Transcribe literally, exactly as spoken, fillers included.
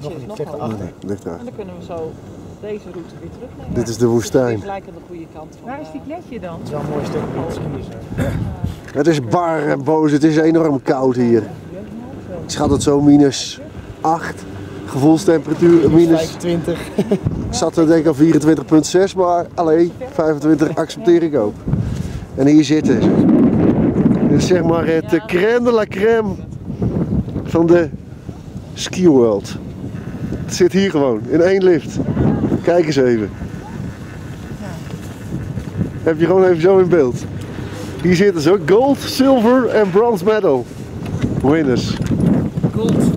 ritje is nog hoger. Oh, nee, ligt daar. En dan kunnen we zo deze route weer terugnemen. Dit is de woestijn. Het is gelijk aan de goede kant van. Waar is die kletje dan? Het is wel een mooi stuk skiën. Het is bar en boos, het is enorm koud hier. Ik schat het zo minus acht. Gevoelstemperatuur minus. vijfentwintig. Ik zat er denk ik aan vierentwintig komma zes, maar alleen vijfentwintig accepteer ik ook. En hier zitten ze. Dit is zeg maar het uh, crème de la crème van de ski world. Het zit hier gewoon in één lift. Kijk eens even. Heb je gewoon even zo in beeld. Hier zitten ze ook gold, silver en bronze medal winners. Gold.